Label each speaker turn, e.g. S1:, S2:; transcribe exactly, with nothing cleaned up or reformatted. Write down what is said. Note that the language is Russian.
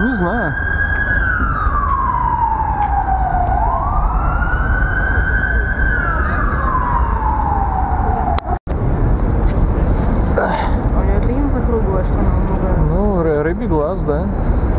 S1: Не знаю.
S2: А у нее это линза круглая, что она много...
S1: Ну, рыбий глаз, да.